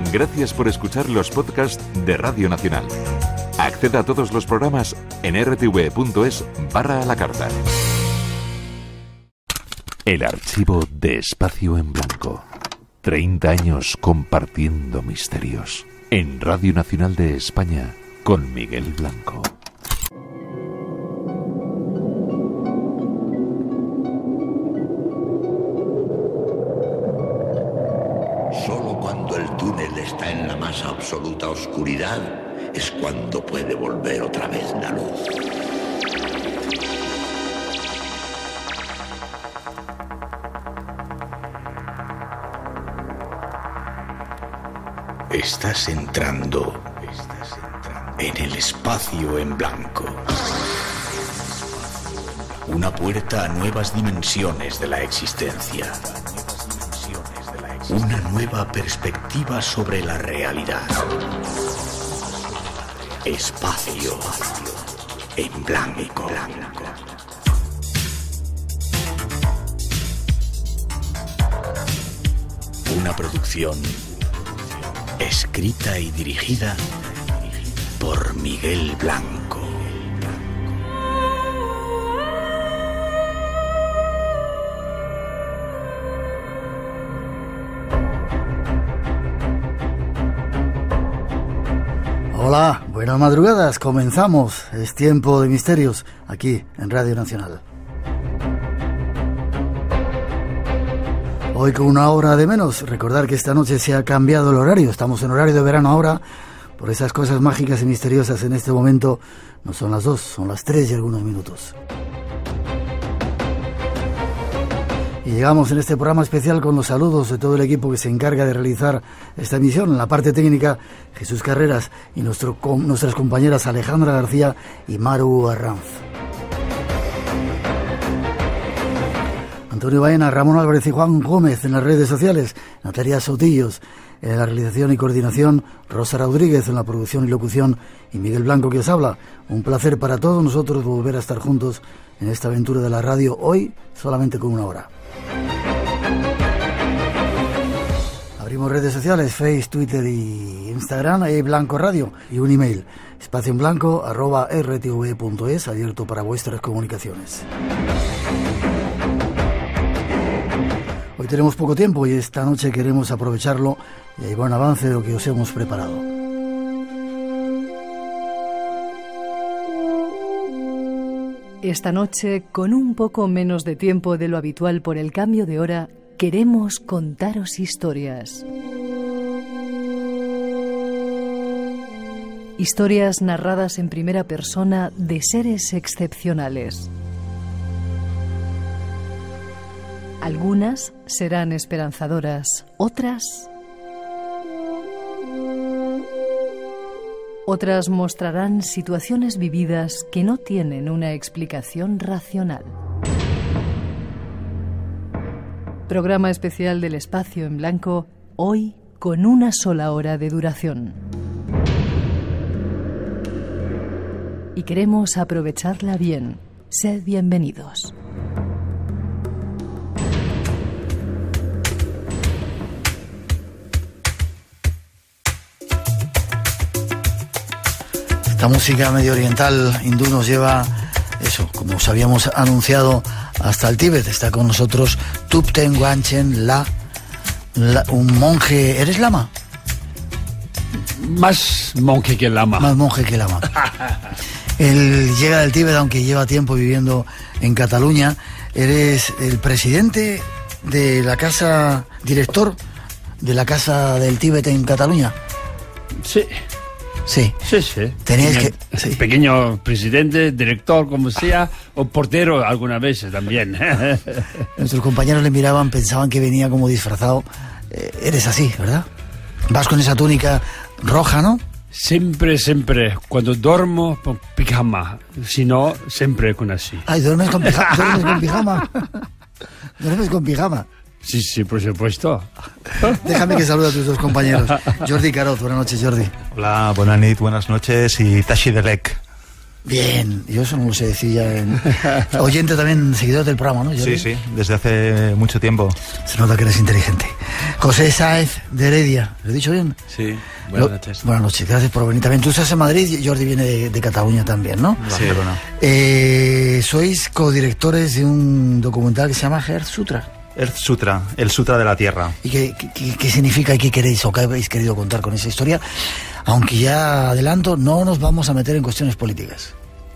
Gracias por escuchar los podcasts de Radio Nacional. Acceda a todos los programas en rtv.es/a la carta. El archivo de Espacio en Blanco. 30 años compartiendo misterios. En Radio Nacional de España, con Miguel Blanco. Solo cuando el túnel está en la más absoluta oscuridad es cuando puede volver otra vez la luz. Estás entrando en el espacio en blanco. Una puerta a nuevas dimensiones de la existencia. Una nueva perspectiva sobre la realidad. Espacio en blanco. Una producción escrita y dirigida por Miguel Blanco. Hola, buenas madrugadas, comenzamos, es tiempo de misterios, aquí en Radio Nacional. Hoy con una hora de menos, recordar que esta noche se ha cambiado el horario, estamos en horario de verano ahora, por esas cosas mágicas y misteriosas en este momento, no son las 2, son las 3 y algunos minutos. Y llegamos en este programa especial con los saludos de todo el equipo que se encarga de realizar esta emisión. En la parte técnica, Jesús Carreras y nuestras compañeras Alejandra García y Maru Arranz. Antonio Baena, Ramón Álvarez y Juan Gómez en las redes sociales, Natalia Sotillos en la realización y coordinación, Rosa Rodríguez en la producción y locución y Miguel Blanco que os habla. Un placer para todos nosotros volver a estar juntos en esta aventura de la radio, hoy solamente con una hora. Abrimos redes sociales, Facebook, Twitter y Instagram, Blanco Radio, y un email, espacioenblanco@rtv.es, abierto para vuestras comunicaciones. Hoy tenemos poco tiempo y esta noche queremos aprovecharlo y hay buen avance de lo que os hemos preparado. Esta noche, con un poco menos de tiempo de lo habitual por el cambio de hora, queremos contaros historias. Historias narradas en primera persona de seres excepcionales. Algunas serán esperanzadoras, otras mostrarán situaciones vividas que no tienen una explicación racional. Programa especial del Espacio en Blanco, hoy con una sola hora de duración. Y queremos aprovecharla bien. Sed bienvenidos. Esta música medio oriental hindú nos lleva, eso, como os habíamos anunciado, hasta el Tíbet. Está con nosotros Thupten Wanchen, un monje. ¿Eres lama? Más monje que lama. Más monje que lama. Él llega del Tíbet, aunque lleva tiempo viviendo en Cataluña. Eres el presidente de la casa, director de la Casa del Tíbet en Cataluña. Sí. Sí. Tenéis pequeño presidente, director, como sea, o portero alguna vez también. Nuestros compañeros le miraban, pensaban que venía como disfrazado. Eres así, ¿verdad? Vas con esa túnica roja, ¿no? Siempre. Cuando duermo, con pijama. Si no, siempre con así. Ay, ¿duermes con pijama? ¿Duermes con pijama? Sí, por supuesto. Déjame que salude a tus dos compañeros. Jordi Carot, buenas noches, Jordi. Hola, buenas noches y Tashi Delek. Bien, yo eso no lo sé decir ya. Oyente también, seguidor del programa, ¿no? Sí, sí, desde hace mucho tiempo. Se nota que eres inteligente. José Sáez de Heredia, ¿lo he dicho bien? Sí, buenas noches. Buenas noches, gracias por venir también. Tú estás en Madrid y Jordi viene de Cataluña también, ¿no? Sí, bueno. Sois codirectores de un documental que se llama Earth Sutra. Earth Sutra, el Sutra de la Tierra. ¿Y qué significa y qué queréis o qué habéis querido contar con esa historia? Aunque ya adelanto, no nos vamos a meter en cuestiones políticas.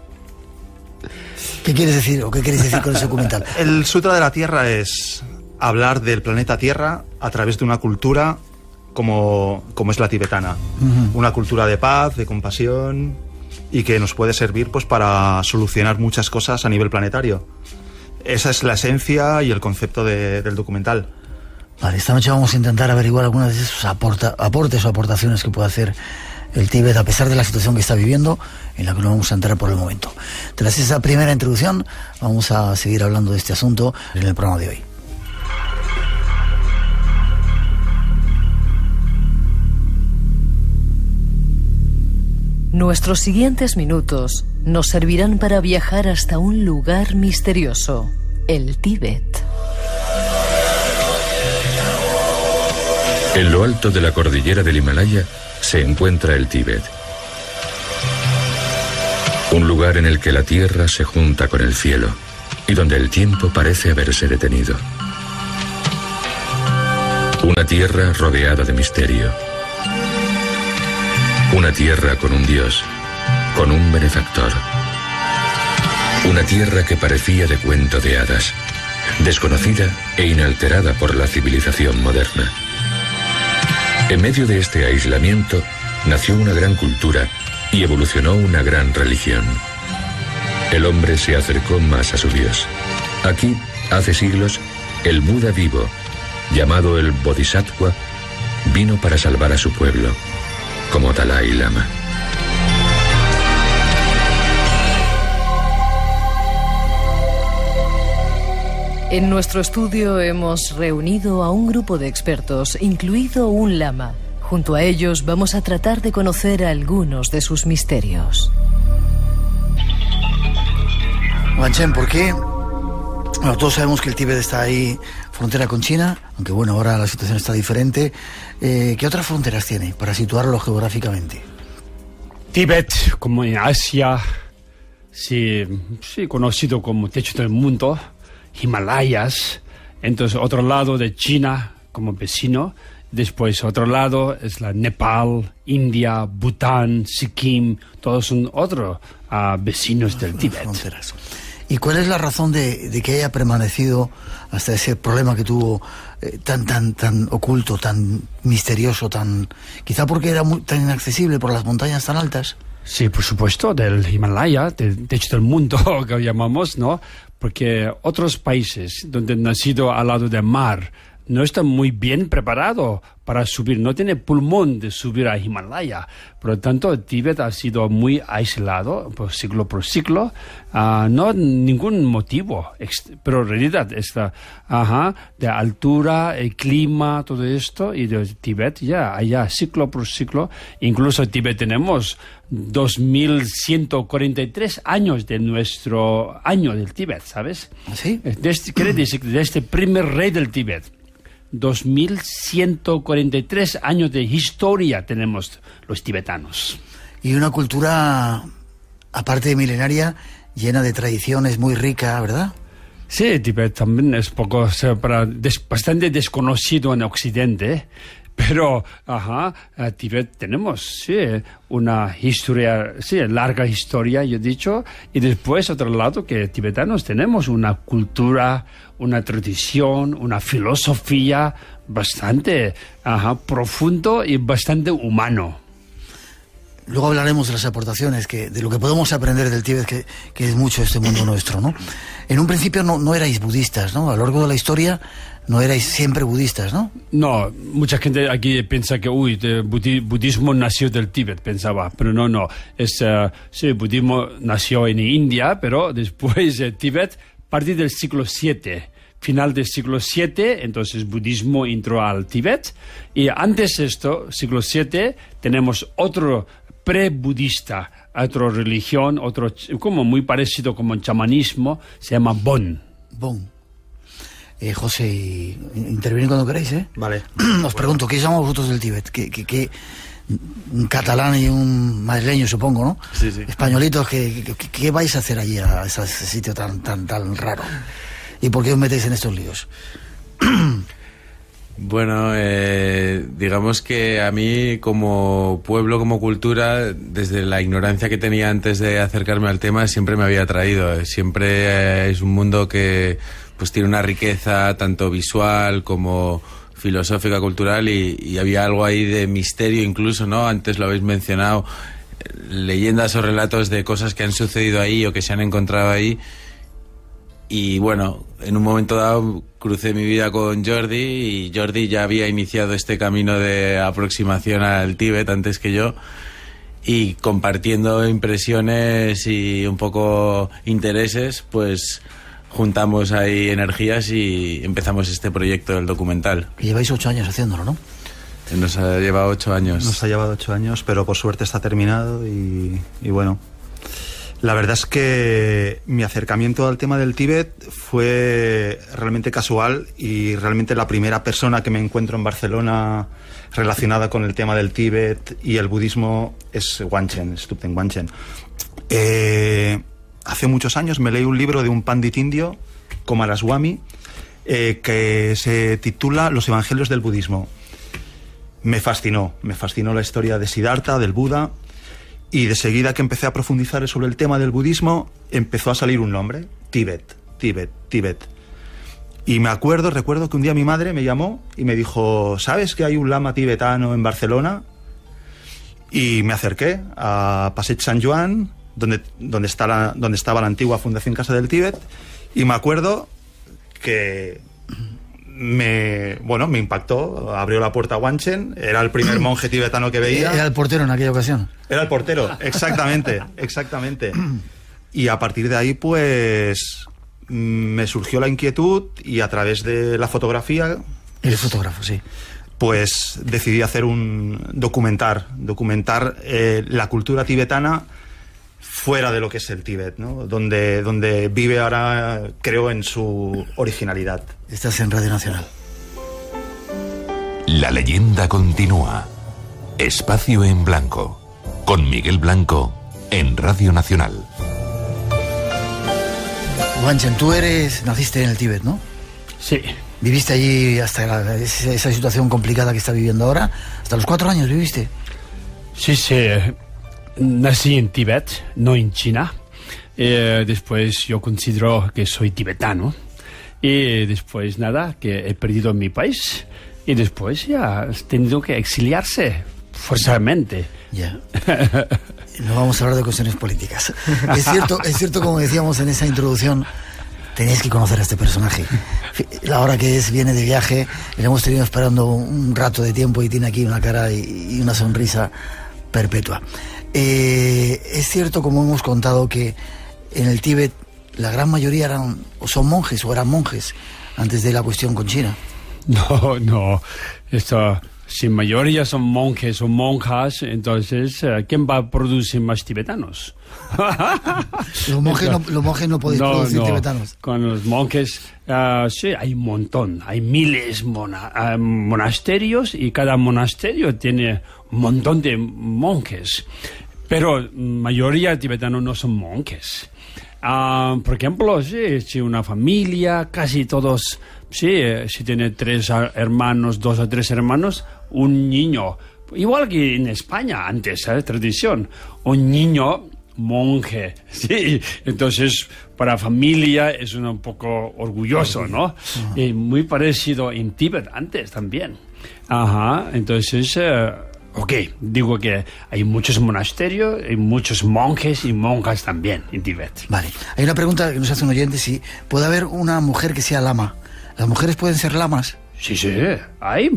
¿Qué quieres decir o qué queréis decir con ese documental? El Sutra de la Tierra es hablar del planeta Tierra a través de una cultura como es la tibetana. Una cultura de paz, de compasión y que nos puede servir pues para solucionar muchas cosas a nivel planetario. Esa es la esencia y el concepto del documental. Vale, esta noche vamos a intentar averiguar algunas de esos aportes o aportaciones que puede hacer el Tíbet a pesar de la situación que está viviendo, en la que no vamos a entrar por el momento. Tras esa primera introducción, vamos a seguir hablando de este asunto en el programa de hoy. Nuestros siguientes minutos nos servirán para viajar hasta un lugar misterioso, el Tíbet. En lo alto de la cordillera del Himalaya se encuentra el Tíbet. Un lugar en el que la tierra se junta con el cielo y donde el tiempo parece haberse detenido. Una tierra rodeada de misterio. Una tierra con un dios, con un benefactor. Una tierra que parecía de cuento de hadas, desconocida e inalterada por la civilización moderna. En medio de este aislamiento nació una gran cultura y evolucionó una gran religión. El hombre se acercó más a su Dios. Aquí, hace siglos, el Buda vivo, llamado el Bodhisattva, vino para salvar a su pueblo, como Dalai Lama. En nuestro estudio hemos reunido a un grupo de expertos, incluido un lama. Junto a ellos vamos a tratar de conocer algunos de sus misterios. Wanchen, ¿por qué? Bueno, todos sabemos que el Tíbet está ahí, frontera con China, aunque bueno, ahora la situación está diferente. ¿Qué otras fronteras tiene para situarlo geográficamente? Tíbet, como en Asia, sí, conocido como techo del mundo. Himalayas, entonces otro lado de China como vecino, después otro lado es la Nepal, India, Bután, Sikkim, todos son otros vecinos del Tíbet. Fronteras. ¿Y cuál es la razón de que haya permanecido hasta ese problema que tuvo tan oculto, tan misterioso, quizá porque era tan inaccesible por las montañas tan altas? Sí, por supuesto, del Himalaya, del techo del mundo que llamamos, ¿no? Porque otros países donde han nacido al lado del mar no están muy bien preparados para subir, no tiene pulmón de subir a Himalaya. Por lo tanto, el Tíbet ha sido muy aislado por siglo, no ningún motivo, pero en realidad está de altura, el clima, todo esto, y del Tíbet ya allá siglo por siglo. Incluso en Tíbet tenemos 2143 años de nuestro año del Tíbet, ¿sabes? ¿Sí? Quiere decir que desde el primer rey del Tíbet, 2143 años de historia tenemos los tibetanos. Y una cultura, aparte de milenaria, llena de tradiciones, muy rica, ¿verdad? Sí, Tíbet también es bastante desconocido en Occidente, pero Tíbet tenemos una historia, larga historia, yo he dicho, y después otro lado que tibetanos tenemos una cultura, una tradición, una filosofía bastante profundo y bastante humano. Luego hablaremos de las aportaciones, de lo que podemos aprender del Tíbet, que es mucho este mundo nuestro, ¿no? En un principio no erais budistas, ¿no? A lo largo de la historia no erais siempre budistas, ¿no? No, mucha gente aquí piensa que el budismo nació del Tíbet, pensaba, pero no. El budismo nació en India, pero después el Tíbet, a partir del siglo VII, final del siglo VII, entonces el budismo entró al Tíbet, y antes de esto, siglo VII, tenemos otro pre-budista, otra religión, como muy parecido como el chamanismo, se llama Bon. Bon. José, intervenid cuando queréis, ¿eh? Vale. Os pregunto, ¿qué llamamos vosotros del Tíbet? ¿Qué un catalán y un madrileño, supongo, ¿no? Sí, sí. Españolitos, ¿qué vais a hacer allí a ese sitio tan raro? ¿Y por qué os metéis en estos líos? Bueno, digamos que a mí como pueblo, como cultura, desde la ignorancia que tenía antes de acercarme al tema, siempre me había atraído. Siempre es un mundo que pues tiene una riqueza tanto visual como filosófica, cultural, y había algo ahí de misterio incluso, ¿no? Antes lo habéis mencionado, leyendas o relatos de cosas que han sucedido ahí o que se han encontrado ahí. Y bueno, en un momento dado crucé mi vida con Jordi, y Jordi ya había iniciado este camino de aproximación al Tíbet antes que yo, y compartiendo impresiones y un poco intereses, pues juntamos ahí energías y empezamos este proyecto del documental. Que lleváis 8 años haciéndolo, ¿no? Nos ha llevado 8 años. Nos ha llevado 8 años, pero por suerte está terminado y bueno. La verdad es que mi acercamiento al tema del Tíbet fue realmente casual, y realmente la primera persona que me encuentro en Barcelona relacionada con el tema del Tíbet y el budismo es Wanchen, Thupten Wanchen. Hace muchos años me leí un libro de un pandit indio, Coomaraswamy, que se titula Los Evangelios del Budismo. Me fascinó la historia de Siddhartha, del Buda, y de seguida que empecé a profundizar sobre el tema del budismo, empezó a salir un nombre: Tíbet. Y recuerdo que un día mi madre me llamó y me dijo: ¿sabes que hay un lama tibetano en Barcelona? Y me acerqué a Passeig Sant Joan, donde estaba la antigua Fundación Casa del Tíbet, y me acuerdo que me impactó. Abrió la puerta a Wanchen, era el primer monje tibetano que veía. Era el portero en aquella ocasión. Era el portero, exactamente. Y a partir de ahí, pues, me surgió la inquietud, y a través de la fotografía... Eres fotógrafo, sí. Pues decidí hacer documentar la cultura tibetana fuera de lo que es el Tíbet, ¿no? Donde vive ahora, creo, en su originalidad. Estás en Radio Nacional. La leyenda continúa. Espacio en Blanco, con Miguel Blanco, en Radio Nacional. Wanchen, tú naciste en el Tíbet, ¿no? Sí. ¿Viviste allí hasta esa situación complicada que está viviendo ahora? ¿Hasta los 4 años viviste? Sí. Nací en Tíbet, no en China. Después yo considero que soy tibetano. Y después que he perdido mi país. Y después ya he tenido que exiliarse forzadamente. Ya. No vamos a hablar de cuestiones políticas. Es cierto, como decíamos en esa introducción, tenéis que conocer a este personaje. La hora que viene de viaje, le hemos tenido esperando un rato de tiempo, y tiene aquí una cara y una sonrisa perpetua. Es cierto, como hemos contado, que en el Tíbet la gran mayoría son monjes o eran monjes antes de la cuestión con China. No. Sin mayoría son monjes o monjas, entonces, ¿quién va a producir más tibetanos? Los monjes no podéis producir tibetanos. Con los monjes, sí, hay un montón. Hay miles monasterios, y cada monasterio tiene un montón de monjes. Pero mayoría tibetanos no son monjes. Por ejemplo, si una familia, casi todos, si tiene 3 hermanos, 2 o 3 hermanos, un niño, igual que en España antes, tradición, un niño monje, sí. Entonces, para familia es un poco orgulloso, ¿no? Y muy parecido en Tíbet antes también. Entonces... digo que hay muchos monasterios, hay muchos monjes y monjas también en Tíbet. Vale, hay una pregunta que nos hace un oyente: si puede haber una mujer que sea lama. ¿Las mujeres pueden ser lamas? Sí, hay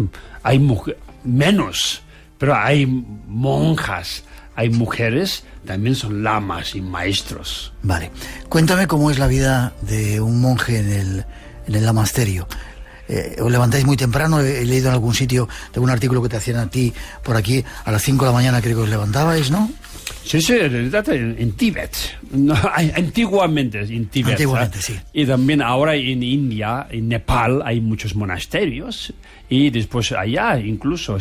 menos, pero hay monjas, hay mujeres, también son lamas y maestros. Vale, cuéntame cómo es la vida de un monje en el lamasterio. os levantáis muy temprano. He leído en algún sitio de un artículo que te hacían a ti por aquí, a las 5 de la mañana creo que os levantabais, ¿no? Sí, en realidad en Tíbet. No, antiguamente en Tíbet. Antiguamente, sí. Y también ahora en India, en Nepal, hay muchos monasterios. Y después allá incluso,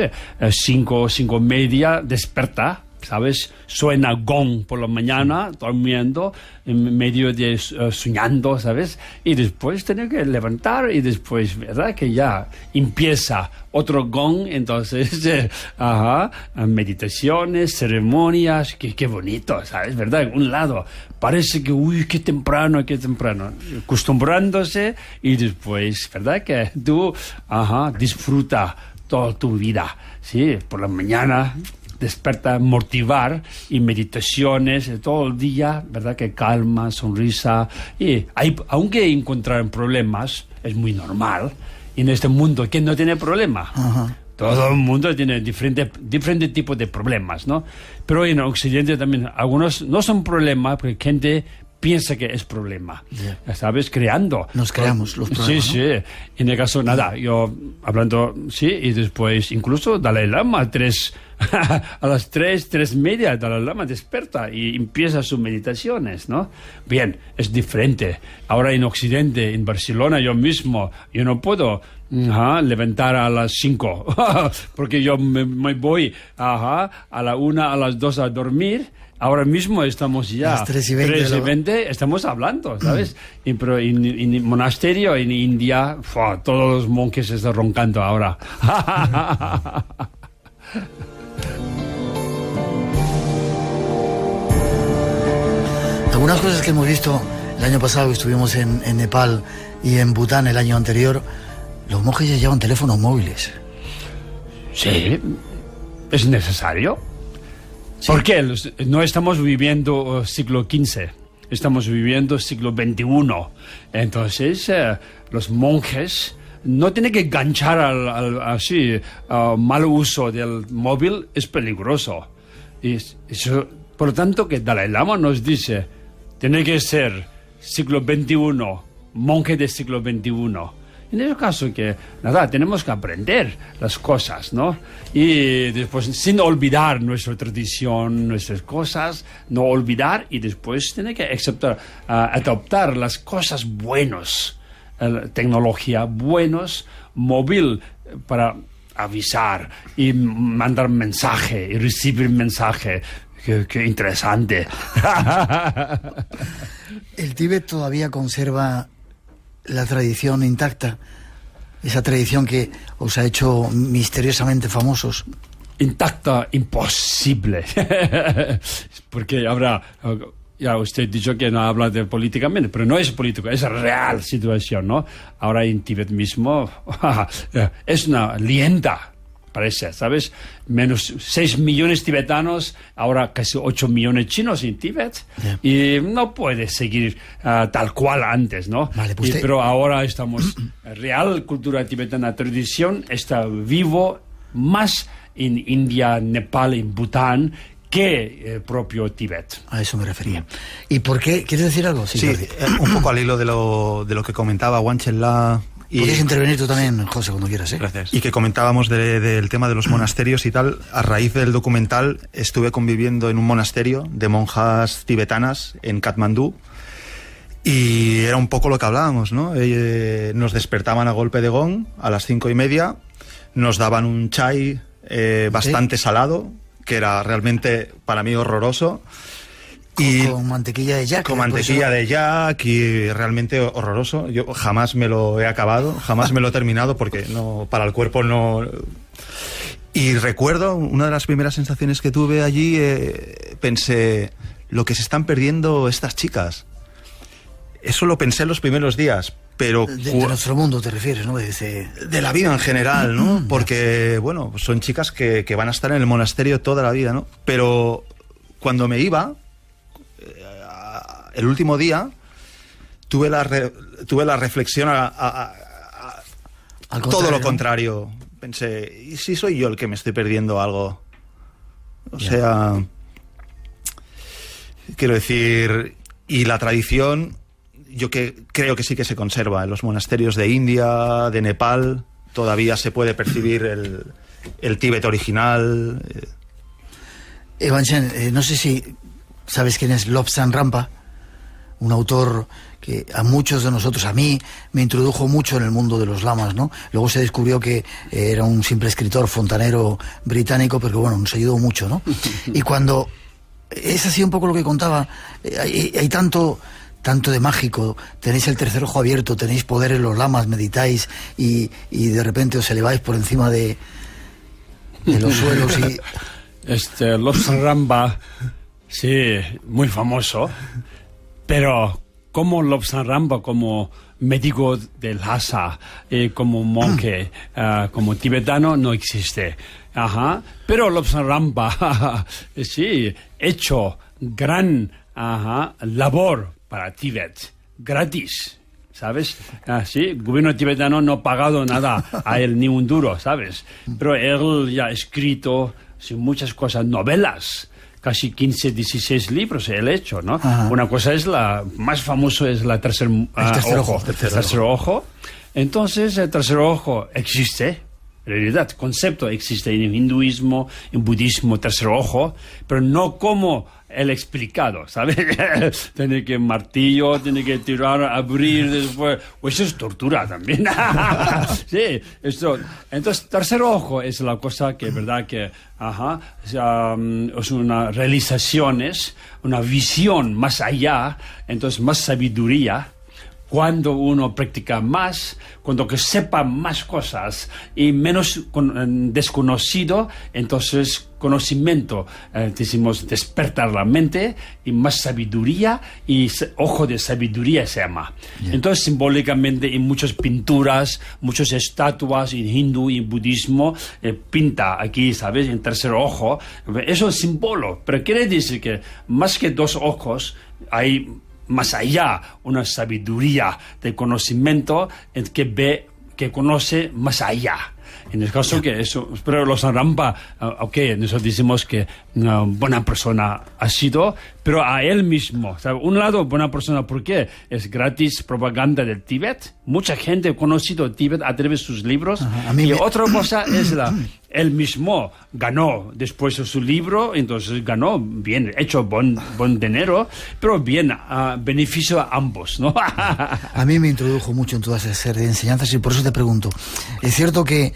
5:30 desperta, ¿sabes? Suena gong por la mañana, durmiendo, en medio de soñando, ¿sabes? Y después tiene que levantar y después, ¿verdad? Que ya empieza otro gong, entonces, meditaciones, ceremonias, qué bonito, ¿sabes? ¿Verdad? En un lado parece que, uy, qué temprano, acostumbrándose y después, ¿verdad? Que tú, disfruta toda tu vida, ¿sí? Por la mañana desperta, motivar y meditaciones todo el día, ¿verdad? Que calma, sonrisa. Y aunque encontrar problemas es muy normal en este mundo que no tiene problema. Todo el mundo tiene diferente tipos de problemas, ¿no? Pero en Occidente también algunos no son problemas porque gente piensa que es problema, ¿sabes? Creando. Nos creamos los problemas, Sí, ¿no? sí. En el caso, nada, yo hablando, sí, y después incluso Dalai Lama, a las 3:30, Dalai Lama desperta y empieza sus meditaciones, ¿no? Bien, es diferente. Ahora en Occidente, en Barcelona, yo no puedo levantar a las 5, porque yo me voy a la 1, a las 2 a dormir. Ahora mismo estamos ya las 3:20, estamos hablando, ¿sabes? Pero en el monasterio en India, todos los monjes están roncando ahora. Algunas cosas que hemos visto el año pasado, que estuvimos en Nepal y en Bután el año anterior, los monjes ya llevan teléfonos móviles. Sí, es necesario. Sí. Porque no estamos viviendo siglo XV, estamos viviendo siglo XXI. Entonces, los monjes no tienen que enganchar al mal uso del móvil, es peligroso. Y eso, por lo tanto, que Dalai Lama nos dice, tiene que ser siglo XXI, monje del siglo XXI. En ese caso que, nada, tenemos que aprender las cosas, ¿no? Y después, sin olvidar nuestra tradición, nuestras cosas, no olvidar y después tener que adoptar las cosas buenas, tecnología buenos, móvil para avisar y mandar mensaje y recibir mensaje. Qué interesante. El Tíbet todavía conserva la tradición intacta, esa tradición que os ha hecho misteriosamente famosos. Intacta, imposible. Porque ahora, ya usted ha dicho que no habla de políticamente, pero no es político, es real situación, ¿no? Ahora en Tíbet mismo es una leyenda, parece, ¿sabes? Menos 6 millones tibetanos, ahora casi 8 millones chinos en Tíbet. Y no puede seguir tal cual antes, ¿no? Vale, pues pero ahora estamos, real cultura tibetana, tradición, está vivo más en India, Nepal, en Bután, que propio Tíbet. A eso me refería. ¿Y por qué? ¿Quieres decir algo? Sí, un poco al hilo de lo que comentaba Wanchen La. Puedes intervenir tú también, José, cuando quieras, ¿eh? Gracias. Y que comentábamos del tema de los monasterios y tal. A raíz del documental estuve conviviendo en un monasterio de monjas tibetanas en Katmandú y era un poco lo que hablábamos, ¿no? Nos despertaban a golpe de gong a las 5:30, nos daban un chai bastante salado, que era realmente para mí horroroso. Y con mantequilla de yak. Con mantequilla de yak y realmente horroroso. Yo jamás me lo he acabado, jamás me lo he terminado porque no, para el cuerpo no. Y recuerdo una de las primeras sensaciones que tuve allí, pensé, lo que se están perdiendo estas chicas. Eso lo pensé en los primeros días, pero... De nuestro mundo te refieres, ¿no? De la vida en general, ¿no? Porque, bueno, son chicas que van a estar en el monasterio toda la vida, ¿no? Pero cuando me iba... el último día tuve la reflexión a todo lo contrario. Pensé, ¿y si soy yo el que me estoy perdiendo algo? O sea, quiero decir, y la tradición, creo que sí que se conserva. En los monasterios de India, de Nepal, todavía se puede percibir el Tíbet original. Evanchen, no sé si sabes quién es Lobsang Rampa, un autor que a muchos de nosotros, a mí, me introdujo mucho en el mundo de los lamas, ¿no? Luego se descubrió que era un simple escritor fontanero británico, pero bueno, nos ayudó mucho, ¿no? Y cuando... Es así un poco lo que contaba, hay tanto de mágico, tenéis el tercer ojo abierto, tenéis poder en los lamas, meditáis y de repente os eleváis por encima de los suelos y... Lobsang Rampa, sí, muy famoso, pero como Lobsang Rampa, como médico del Lhasa, como monje, como tibetano, no existe. Ajá. Pero Lobsang Rampa, sí, hecho gran labor para Tíbet, gratis. ¿Sabes? Sí, el gobierno tibetano no ha pagado nada a él, ni un duro, ¿sabes? Pero él ya ha escrito muchas cosas, novelas, casi 15, 16 libros él ha hecho, ¿no? Ajá. Una cosa es más famoso es el tercer ojo. Entonces, el tercer ojo existe. En realidad, el concepto existe en el hinduismo, en budismo, tercer ojo, pero no como el explicado, ¿sabes? Tiene que martillo, tiene que tirar, abrir, después... Pues eso es tortura también. Sí, esto. Entonces, tercer ojo es la cosa que, verdad, que... es una realización, es una visión más allá, entonces más sabiduría. Cuando uno practica más, cuando que sepa más cosas y menos desconocido, entonces conocimiento, decimos despertar la mente y más sabiduría y ojo de sabiduría se llama. Yeah. Entonces simbólicamente en muchas pinturas, muchas estatuas en hindú y en budismo, pinta aquí, ¿sabes? En tercer ojo, eso es símbolo, pero quiere decir que más que dos ojos hay más allá, una sabiduría de conocimiento que conoce más allá. En el caso que eso, pero Lobsang Rampa, nosotros decimos que una buena persona ha sido, pero a él mismo, ¿sabe? Un lado, buena persona, ¿por qué? Es gratis propaganda del Tíbet. Mucha gente ha conocido el Tíbet a través de sus libros. Y otra cosa es él mismo ganó después de su libro, entonces ganó bien, hecho buen dinero, pero bien, beneficio a ambos, ¿no? A mí me introdujo mucho en todas esas series de enseñanzas y por eso te pregunto, ¿es cierto que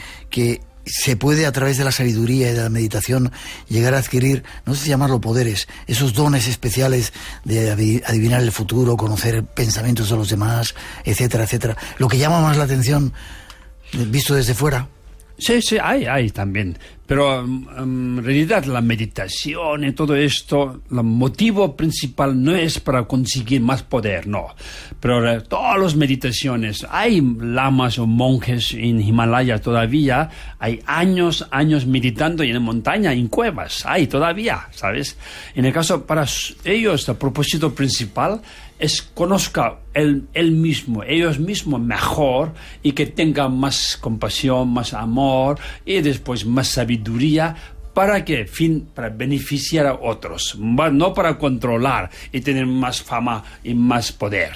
se puede a través de la sabiduría y de la meditación llegar a adquirir, no sé si llamarlo poderes, esos dones especiales de adivinar el futuro, conocer pensamientos de los demás, etcétera, etcétera? Lo que llama más la atención, visto desde fuera. Sí, hay también. Pero en realidad la meditación y todo esto, el motivo principal no es para conseguir más poder, no. Pero todas las meditaciones, hay lamas o monjes en Himalaya todavía, hay años meditando en la montaña, en cuevas, hay todavía, ¿sabes? En el caso, para ellos, el propósito principal es conozca ellos mismos mejor y que tengan más compasión, más amor y después más sabiduría. ¿Para qué? Para beneficiar a otros, no para controlar y tener más fama y más poder.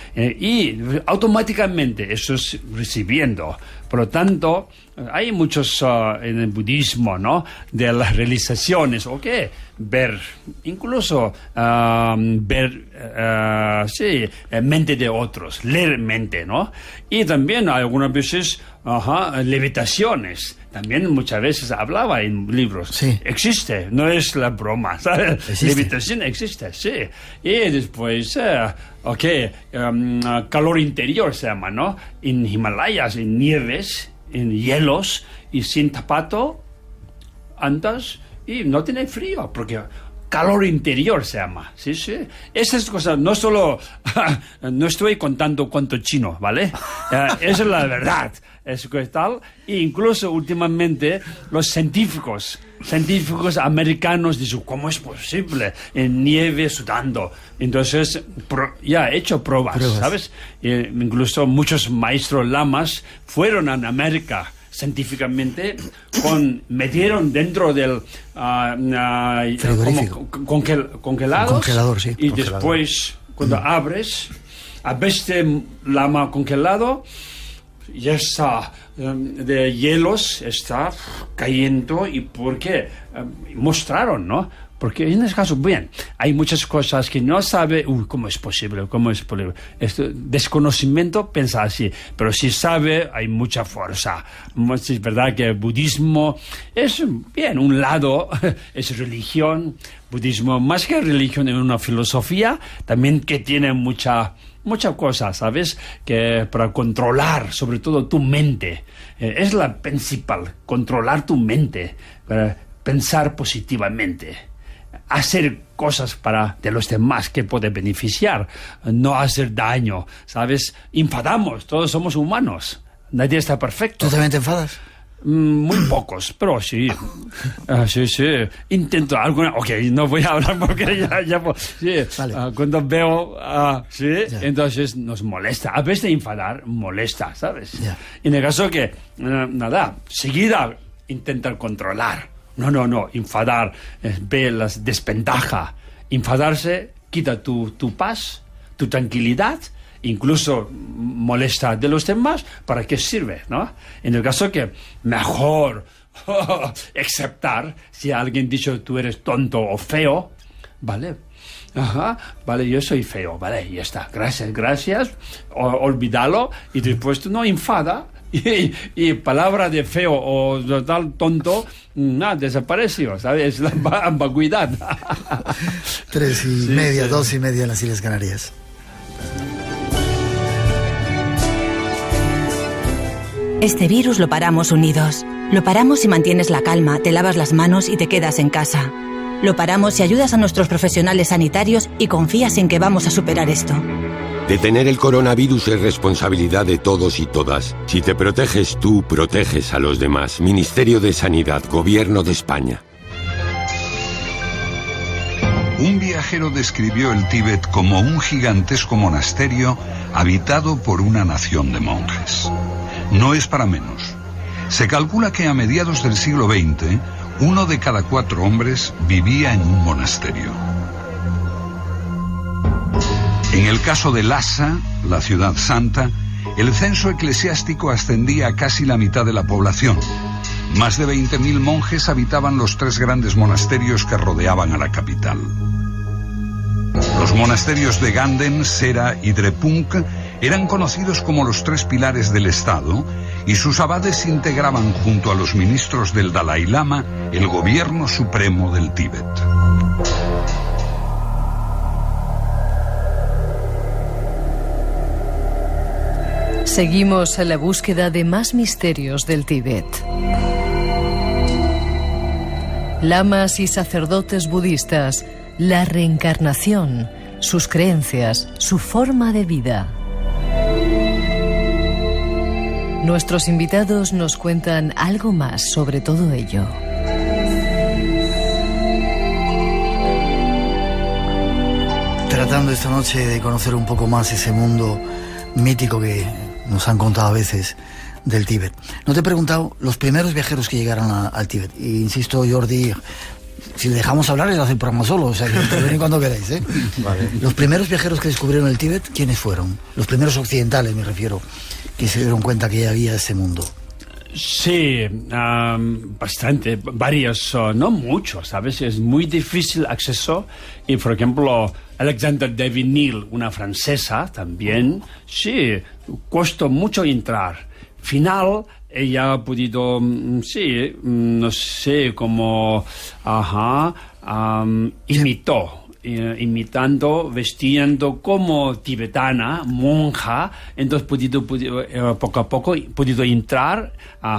Y automáticamente eso es recibiendo. Por lo tanto, hay muchos en el budismo, ¿no? De las realizaciones, ver, incluso mente de otros, leer mente, ¿no? Y también algunas veces, levitaciones. También muchas veces hablaba en libros. Sí. Existe, no es la broma, ¿sabes? Levitación existe, sí. Y después, calor interior se llama, ¿no? En Himalayas, en nieves, en hielos, y sin zapato, andas y no tiene frío, porque calor interior se llama, sí. Esas cosas, no solo, no estoy contando cuento chino, ¿vale? Esa es la verdad. Es que tal, e incluso últimamente los científicos americanos dicen, ¿cómo es posible? En nieve sudando. Entonces, ya he hecho pruebas. ¿Sabes? Incluso muchos maestros lamas fueron a América científicamente, metieron dentro del frigorífico, congelado, congelador, sí. Y después, cuando abres, a veces lama congelado ya está de hielos, está cayendo. ¿Y por qué? Mostraron, ¿no? Porque en este caso, bien, hay muchas cosas que no sabe, ¿cómo es posible? ¿Cómo es posible? Esto, desconocimiento piensa así, pero si sabe, hay mucha fuerza. Es verdad que el budismo es, bien, un lado es religión, budismo más que religión es una filosofía, también que tiene mucha cosa, ¿sabes? Que para controlar, sobre todo tu mente, es la principal, controlar tu mente, para pensar positivamente. Hacer cosas de los demás que puede beneficiar, no hacer daño, ¿sabes? Enfadamos, todos somos humanos, nadie está perfecto. ¿Tú también te enfadas? Muy pocos, pero sí. Sí. Intento alguna... Ok, no voy a hablar porque ya sí. Vale. Cuando veo... sí, yeah. Entonces nos molesta. A veces enfadar molesta, ¿sabes? Yeah. En el caso que, nada, seguida intentar controlar. No, enfadar, ve las desventajas. Enfadarse quita tu paz, tu tranquilidad, incluso molesta de los demás. ¿Para qué sirve, no? En el caso que mejor aceptar si alguien dicho tú eres tonto o feo, vale. Vale, yo soy feo, vale, ya está. Gracias, olvídalo y después tú no enfada. Y palabra de feo o de tal tonto, desapareció, ¿sabes? La ambigüedad. 3:30, 2:30 en las Islas Canarias. Este virus lo paramos unidos. Lo paramos si mantienes la calma, te lavas las manos y te quedas en casa. Lo paramos si ayudas a nuestros profesionales sanitarios y confías en que vamos a superar esto. Detener el coronavirus es responsabilidad de todos y todas. Si te proteges tú, proteges a los demás. Ministerio de Sanidad, Gobierno de España. Un viajero describió el Tíbet como un gigantesco monasterio habitado por una nación de monjes. No es para menos. Se calcula que a mediados del siglo XX, 1 de cada 4 hombres vivía en un monasterio. En el caso de Lhasa, la ciudad santa, el censo eclesiástico ascendía a casi la mitad de la población. Más de 20.000 monjes habitaban los 3 grandes monasterios que rodeaban a la capital. Los monasterios de Ganden, Sera y Drepung eran conocidos como los 3 pilares del Estado y sus abades integraban junto a los ministros del Dalai Lama el gobierno supremo del Tíbet. Seguimos a la búsqueda de más misterios del Tíbet. Lamas y sacerdotes budistas, la reencarnación, sus creencias, su forma de vida. Nuestros invitados nos cuentan algo más sobre todo ello. Tratando esta noche de conocer un poco más ese mundo mítico que nos han contado a veces del Tíbet. No te he preguntado los primeros viajeros que llegaron al Tíbet. Y insisto, Jordi, si le dejamos hablar, él hace el programa solo, o sea, que intervenir cuando queráis, ¿eh? Vale. Los primeros viajeros que descubrieron el Tíbet, ¿quiénes fueron? Los primeros occidentales, me refiero, que se dieron cuenta que ya había ese mundo. Sí, bastante, varios, no muchos, ¿sabes? Es muy difícil acceso y, por ejemplo, Alexandre de Vigny, una francesa también, sí, costó mucho entrar. Final, ella ha podido, sí, no sé, como, imitando, vestiendo como tibetana, monja, entonces poco a poco podido entrar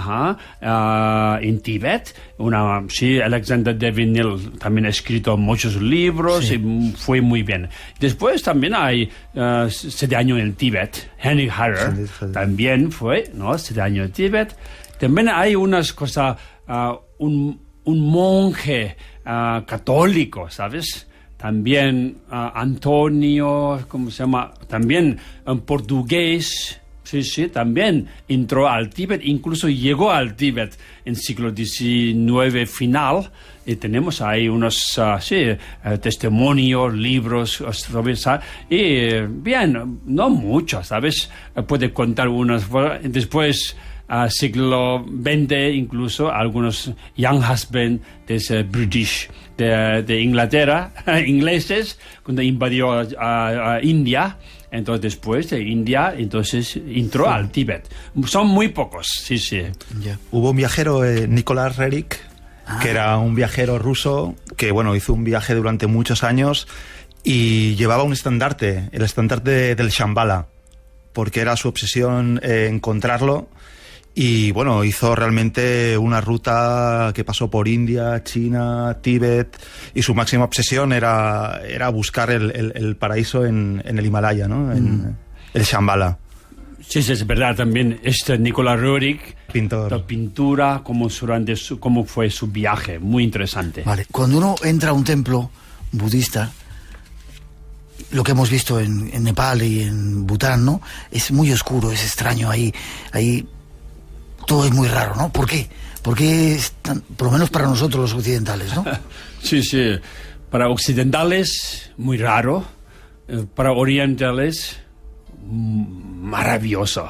en Tíbet. Alexander de Vigny también ha escrito muchos libros, sí. Y fue muy bien. Después también hay 7 años en Tíbet. Henrik Harrer también fue, ¿no? 7 años en Tíbet. También hay unas cosas, un monje católico, ¿sabes? También Antonio, ¿cómo se llama? También en portugués, Sí, sí, también entró al Tíbet, incluso llegó al Tíbet en siglo XIX final, y tenemos ahí unos testimonios, libros, y bien, no mucho, ¿sabes? Puede contar unos, después siglo XX incluso, algunos young husband de British, de Inglaterra, ingleses, cuando invadió a India. Entonces después de India, entonces entró al Tíbet. Son muy pocos, sí, sí. Yeah. Hubo un viajero, Nicolás Roerich, que era un viajero ruso, que bueno, hizo un viaje durante muchos años y llevaba un estandarte, el estandarte del Shambhala, porque era su obsesión encontrarlo. Y bueno, hizo realmente una ruta que pasó por India, China, Tíbet, y su máxima obsesión era buscar el paraíso en el Himalaya, ¿no? En el Shambhala. Sí, sí, es verdad también. Nicolás Roerich, pintor. La pintura, cómo fue su viaje, muy interesante. Vale, cuando uno entra a un templo budista, lo que hemos visto en Nepal y en Bután, ¿no? Es muy oscuro, es extraño, ahí todo es muy raro, ¿no? ¿Por qué? Porque es por lo menos para nosotros los occidentales, ¿no? Sí, sí. Para occidentales, muy raro. Para orientales, maravilloso.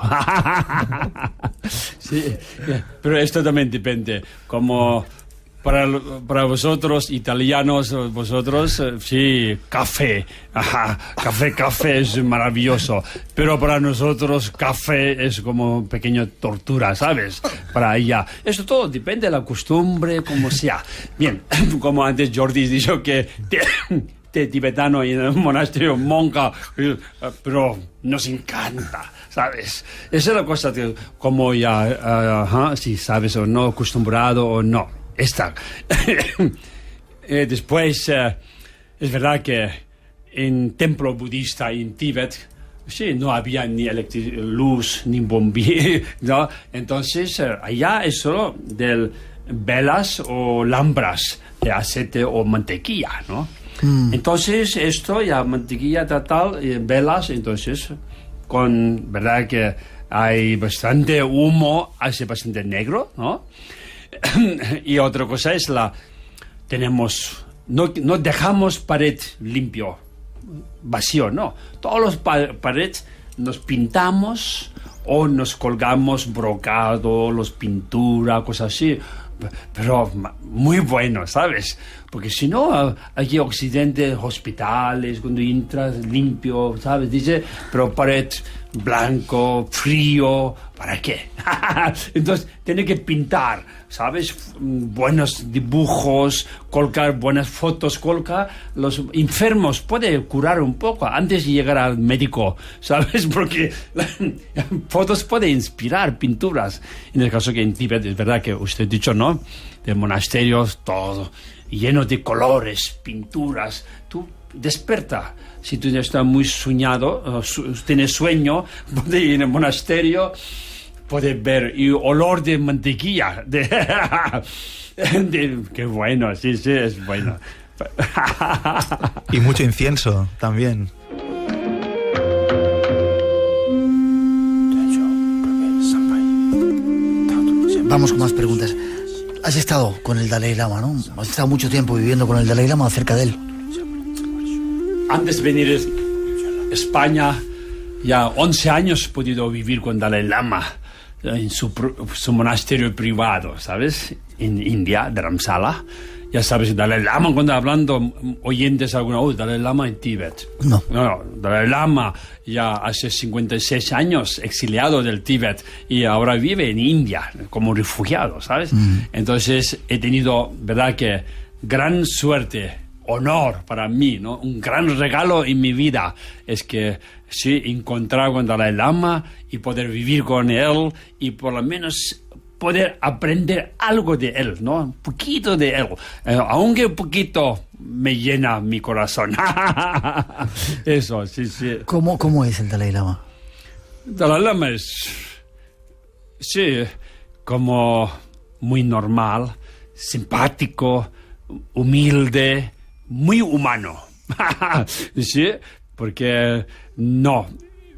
Sí. Pero esto también depende. Como para vosotros, italianos, sí, café. Ajá, café es maravilloso. Pero para nosotros, café es como pequeña tortura, ¿sabes? Para allá. Esto todo depende de la costumbre, como sea. Bien, como antes Jordi dijo que tibetano y en el monasterio monja, pero nos encanta, ¿sabes? Esa es la cosa que, como ya, si sabes o no, acostumbrado o no. Está. Después, es verdad que en templo budista en Tíbet, sí, no había ni luz, ni bombillo, ¿no? Entonces, allá es solo de velas o lámparas de aceite o mantequilla, ¿no? Entonces, esto ya, mantequilla tal, velas, entonces, verdad que hay bastante humo, hace bastante negro, ¿no? Y otra cosa es no dejamos pared limpio, vacío, no. Todos los paredes nos pintamos o nos colgamos brocado, pintura, cosas así. Pero muy bueno, ¿sabes? Porque si no, aquí en Occidente, hospitales, cuando entras limpio, ¿sabes? Dice, pero pared blanco, frío, ¿para qué? Entonces, tiene que pintar, ¿sabes? Buenos dibujos, colgar buenas fotos, los enfermos, puede curar un poco antes de llegar al médico, ¿sabes? Porque fotos pueden inspirar, pinturas. En el caso que en Tíbet, es verdad que usted ha dicho, ¿no? De monasterios, todo lleno de colores, pinturas. Tú desperta. Si tú estás muy soñado, tienes sueño, puedes ir al monasterio, puedes ver y olor de mantequilla. Qué bueno, sí, es bueno. Y mucho incienso también. Vamos con más preguntas. Has estado con el Dalai Lama, ¿no? Has estado mucho tiempo viviendo con el Dalai Lama, cerca de él. Antes de venir a España, ya 11 años he podido vivir con Dalai Lama en su monasterio privado, ¿sabes? En India, Dharamsala. Ya sabes, Dalai Lama, cuando hablando, oyentes alguna Dalai Lama en Tíbet. No, Dalai Lama ya hace 56 años exiliado del Tíbet y ahora vive en India como refugiado, ¿sabes? Entonces he tenido, verdad que gran suerte, honor para mí, ¿no? Un gran regalo en mi vida es que sí, encontrar con Dalai Lama y poder vivir con él y por lo menos poder aprender algo de él, ¿no? Un poquito de él. Aunque un poquito me llena mi corazón. Eso, sí. ¿Cómo es el Dalai Lama? Dalai Lama es, sí, como muy normal, simpático, humilde, muy humano. Sí, porque no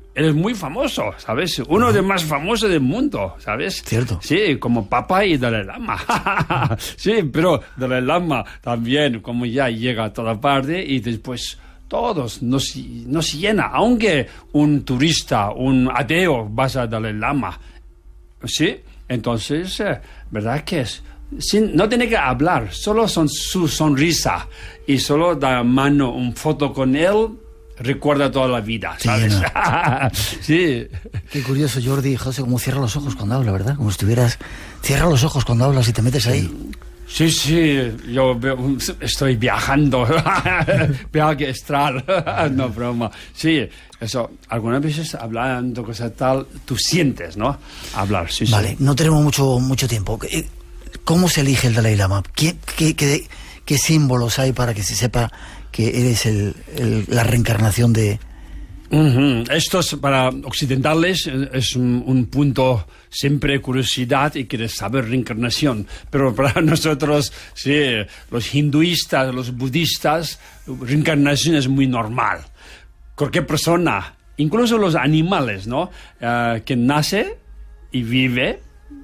él es muy famoso, ¿sabes? Uno de los más famosos del mundo, ¿sabes? Cierto. Sí, como Papa y Dalai Lama. Sí, pero Dalai Lama también, como ya llega a toda parte y después todos nos llena. Aunque un turista, un ateo, vas a Dalai Lama, ¿sí? Entonces, ¿verdad que es? No tiene que hablar, solo son su sonrisa y solo da mano, un foto con él, recuerda toda la vida, ¿sabes? Sí. Qué curioso, Jordi, José, cómo cierra los ojos cuando habla, ¿verdad? Como si estuvieras... Cierra los ojos cuando hablas y te metes ahí. Sí, yo estoy viajando, viaje astral, no broma. Sí, eso, algunas veces hablando cosas tal, tú sientes, ¿no? Hablar, sí. Vale, no tenemos mucho tiempo. ¿Cómo se elige el Dalai Lama? ¿Qué símbolos hay para que se sepa que eres la reencarnación de...? Esto es, para occidentales es un punto siempre curiosidad y querer saber reencarnación, pero para nosotros, sí, los hinduistas, los budistas, reencarnación es muy normal. Cualquier persona, incluso los animales, ¿no? Que nace y vive,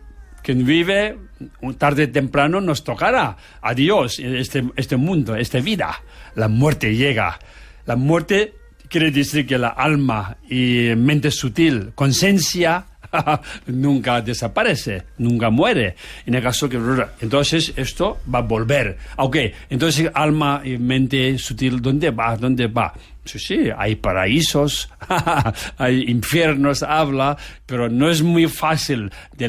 tarde o temprano nos tocará. Adiós, este mundo, esta vida. La muerte llega. La muerte quiere decir que la alma y mente sutil, conciencia, nunca desaparece, nunca muere. En el caso que... Entonces esto va a volver. Ok, entonces alma y mente sutil, ¿dónde va? Sí, hay paraísos, hay infiernos, habla, pero no es muy fácil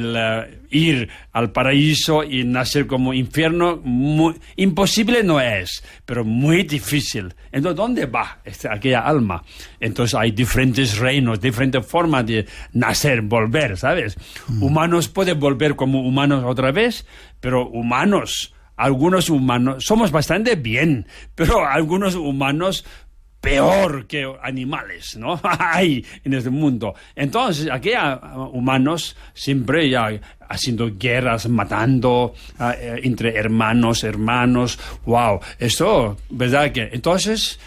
ir al paraíso y nacer como infierno. Imposible no es, pero muy difícil. Entonces, ¿dónde va aquella alma? Entonces hay diferentes reinos, diferentes formas de nacer, volver, ¿sabes? Humanos pueden volver como humanos otra vez, pero algunos humanos, somos bastante bien, pero algunos humanos peor que animales, ¿no? Hay en este mundo. Entonces, aquí humanos siempre ya haciendo guerras, matando entre hermanos. Wow, esto, ¿verdad que? Entonces,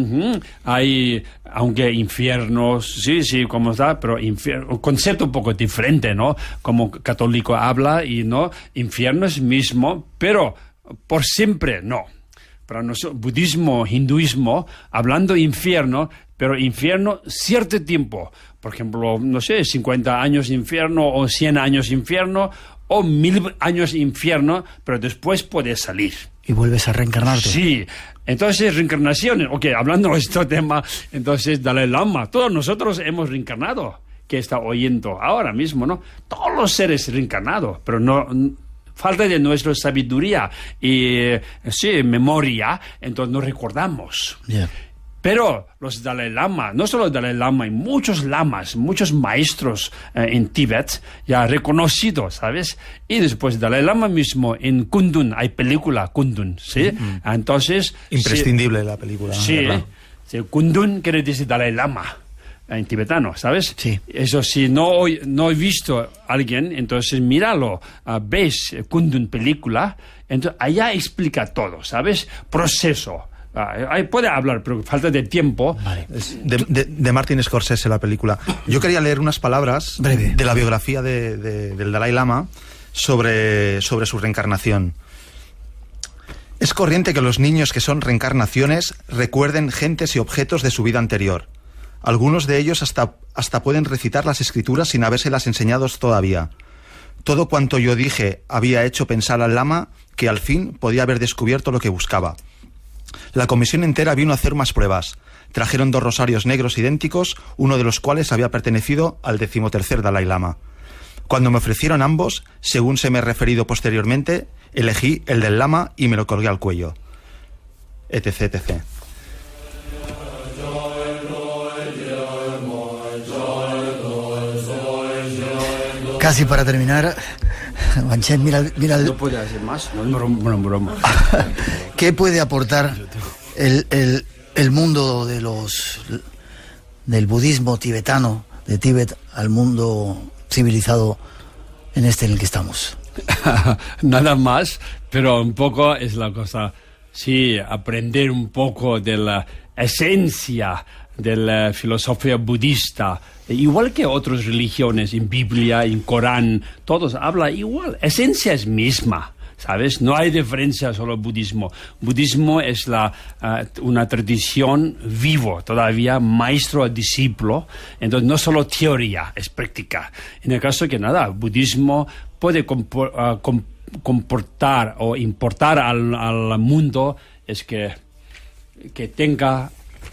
hay, aunque infiernos, sí, como está, pero un concepto un poco diferente, ¿no? Como católico habla y no, infierno es mismo, pero por siempre no. Para nosotros, budismo, hinduismo, hablando infierno, pero infierno cierto tiempo. Por ejemplo, no sé, 50 años infierno o 100 años infierno o 1000 años infierno, pero después puedes salir. Y vuelves a reencarnarte. Sí. Entonces, reencarnaciones. Ok, hablando de este tema, entonces Dalai Lama, todos nosotros hemos reencarnado, que está oyendo ahora mismo, ¿no? Todos los seres reencarnados, pero no... falta de nuestra sabiduría y memoria, entonces no recordamos. Yeah. Pero los Dalai Lama, no solo Dalai Lama, hay muchos lamas, muchos maestros en Tíbet ya reconocidos, ¿sabes? Y después Dalai Lama mismo en Kundun, hay película Kundun, ¿sí? Entonces... Imprescindible la película. Sí, Kundun quiere decir Dalai Lama en tibetano, ¿sabes? Sí. Eso si no he visto a alguien, entonces míralo, ves Kundun película, entonces allá explica todo, ¿sabes? Proceso. Ahí puede hablar, pero falta de tiempo. Vale. De Martin Scorsese la película. Yo quería leer unas palabras breve de la biografía del Dalai Lama sobre su reencarnación. Es corriente que los niños que son reencarnaciones recuerden gentes y objetos de su vida anterior. Algunos de ellos hasta pueden recitar las escrituras sin habérselas enseñado todavía. Todo cuanto yo dije había hecho pensar al lama que al fin podía haber descubierto lo que buscaba. La comisión entera vino a hacer más pruebas. Trajeron 2 rosarios negros idénticos, uno de los cuales había pertenecido al 13º Dalai Lama. Cuando me ofrecieron ambos, según se me ha referido posteriormente, elegí el del lama y me lo colgué al cuello. Etc. Casi para terminar, Wanchen, mira el... No puede hacer más, no es broma. ¿Qué puede aportar el mundo del budismo tibetano, de Tíbet, al mundo civilizado en el que estamos? Nada más, pero un poco es la cosa, sí, aprender un poco de la esencia de la filosofía budista, igual que otras religiones, en Biblia, en Corán, todos hablan igual, esencia es misma. ¿Sabes? No hay diferencia solo budismo. Budismo es una tradición vivo, todavía maestro a discípulo. Entonces, no solo teoría, es práctica. En el caso que budismo puede comportar o importar al mundo es que tenga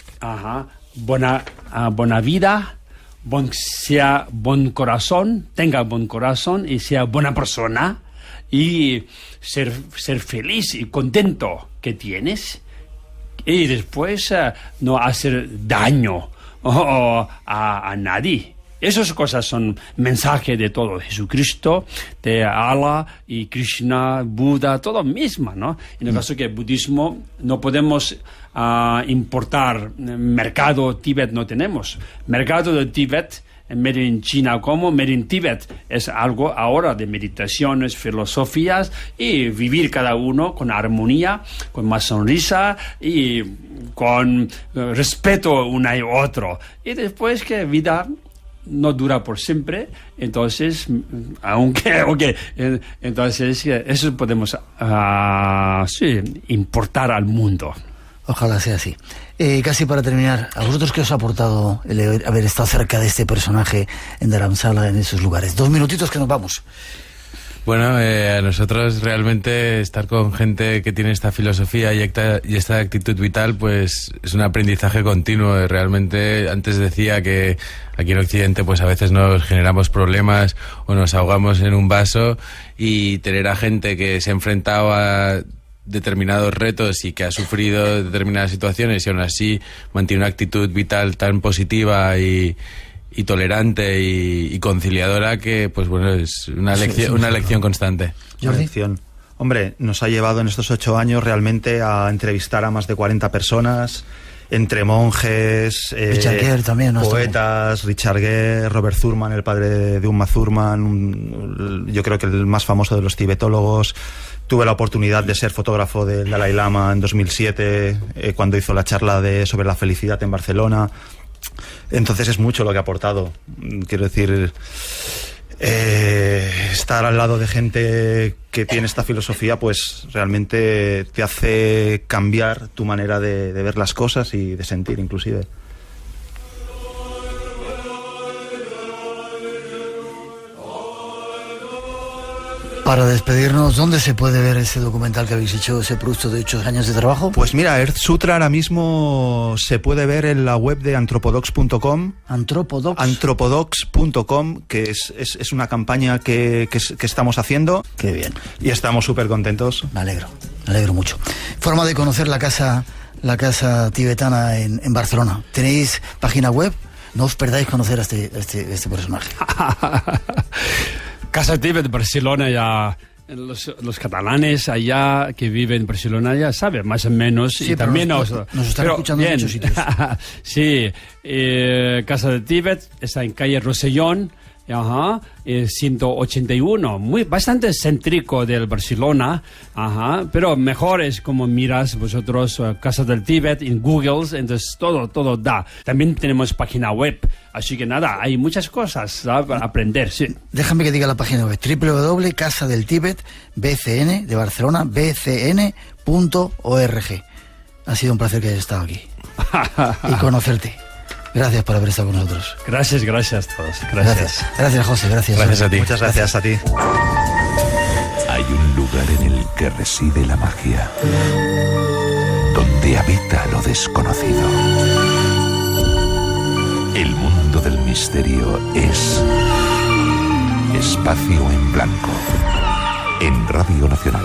buena vida, sea buen corazón, tenga buen corazón y sea buena persona. Y ser feliz y contento que tienes, y después no hacer daño a nadie. Esas cosas son mensaje de todo, Jesucristo, de Allah y Krishna, Buda, todo mismo, ¿no? En el caso que el budismo no podemos importar, mercado Tíbet no tenemos. Mercado de Tíbet, Made in China como Made in Tíbet, es algo ahora de meditaciones, filosofías y vivir cada uno con armonía, con más sonrisa y con respeto uno y otro. Y después que vida no dura por siempre, entonces, entonces eso podemos importar al mundo. Ojalá sea así. Casi para terminar, ¿a vosotros qué os ha aportado el haber estado cerca de este personaje en Dharamsala, en esos lugares? 2 minutitos que nos vamos. Bueno, a nosotros realmente estar con gente que tiene esta filosofía y esta actitud vital, pues es un aprendizaje continuo. Realmente, antes decía que aquí en Occidente pues a veces nos generamos problemas o nos ahogamos en un vaso, y tener a gente que se ha enfrentado a determinados retos y que ha sufrido determinadas situaciones y aún así mantiene una actitud vital tan positiva y tolerante y conciliadora, que pues bueno, es una lección constante. Jordi. Hombre, nos ha llevado en estos 8 años realmente a entrevistar a más de 40 personas, entre monjes, Richard Gere también, ¿no? Poetas, Richard Gere, Robert Thurman, el padre de Uma Thurman, yo creo que el más famoso de los tibetólogos. Tuve la oportunidad de ser fotógrafo del Dalai Lama en 2007, cuando hizo la charla sobre la felicidad en Barcelona. Entonces es mucho lo que ha aportado. Quiero decir, estar al lado de gente que tiene esta filosofía, pues realmente te hace cambiar tu manera de ver las cosas y de sentir, inclusive. Para despedirnos, ¿dónde se puede ver ese documental que habéis hecho, ese producto de 8 años de trabajo? Pues mira, Earth Sutra ahora mismo se puede ver en la web de antropodox.com. Antropodox.com, que es una campaña que estamos haciendo. Qué bien. Y estamos súper contentos. Me alegro mucho. Forma de conocer la casa tibetana en Barcelona. ¿Tenéis página web? No os perdáis conocer a este personaje. Casa Tíbet, Barcelona, ya los catalanes allá que viven en Barcelona ya saben más o menos. Sí, y también nos están escuchando en muchos sitios. Sí, Casa de Tíbet está en calle Rosellón, 181, bastante céntrico del Barcelona, pero mejor es como miras vosotros Casa del Tíbet en Google, entonces todo da. También tenemos página web, así que nada, hay muchas cosas para aprender, sí. Déjame que diga la página web, www.casadeltibet, BCN de Barcelona, bcn.org. Ha sido un placer que hayas estado aquí y conocerte. Gracias por haber estado con nosotros. Gracias a todos. Gracias, José. Gracias a ti. Muchas gracias a ti. Hay un lugar en el que reside la magia, donde habita lo desconocido. El mundo del misterio es Espacio en Blanco, en Radio Nacional.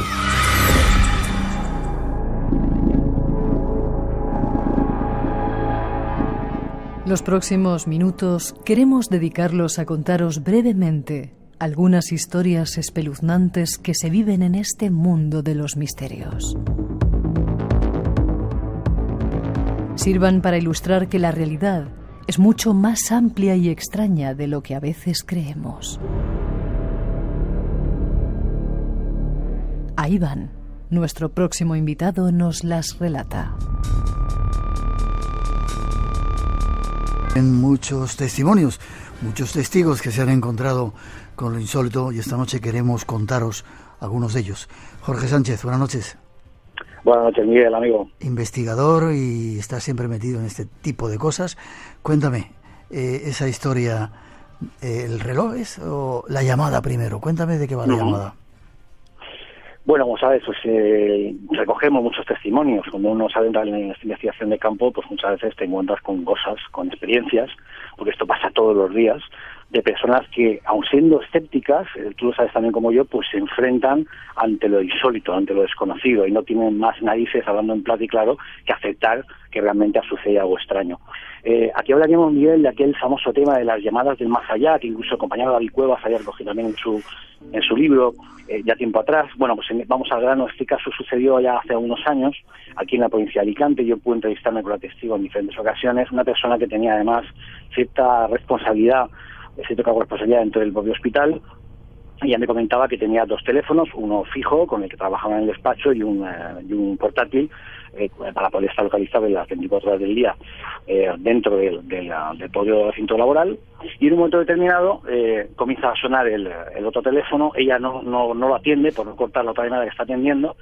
Los próximos minutos queremos dedicarlos a contaros brevemente algunas historias espeluznantes que se viven en este mundo de los misterios. Sirvan para ilustrar que la realidad es mucho más amplia y extraña de lo que a veces creemos. Ahí van. Nuestro próximo invitado nos las relata. Muchos testimonios, muchos testigos que se han encontrado con lo insólito, y esta noche queremos contaros algunos de ellos. Jorge Sánchez, buenas noches. Buenas noches, Miguel, amigo. Investigador y está siempre metido en este tipo de cosas. Cuéntame, esa historia, ¿el reloj es o la llamada primero? Cuéntame de qué va la llamada. Bueno, como sabes, pues recogemos muchos testimonios. Cuando uno se adentra en esta investigación de campo, pues muchas veces te encuentras con cosas, con experiencias, porque esto pasa todos los días, de personas que, aun siendo escépticas, tú lo sabes también como yo, pues se enfrentan ante lo insólito, ante lo desconocido, y no tienen más narices, hablando en plata y claro, que aceptar que realmente ha sucedido algo extraño. Aquí hablaríamos, Miguel, de aquel famoso tema de las llamadas del más allá, que incluso el compañero David Cuevas había recogido también en su libro, ya tiempo atrás. Bueno, pues vamos al grano. Este caso sucedió ya hace unos años, aquí en la provincia de Alicante. Yo pude entrevistarme con la testigo en diferentes ocasiones, una persona que tenía además cierta responsabilidad, cierto cargo de responsabilidad dentro del propio hospital. Ella me comentaba que tenía 2 teléfonos, uno fijo, con el que trabajaba en el despacho, y un portátil, para poder estar localizado en las 24 horas del día dentro del propio recinto laboral. Y en un momento determinado comienza a sonar el otro teléfono. Ella no lo atiende, por no cortar la otra llamada que está atendiendo.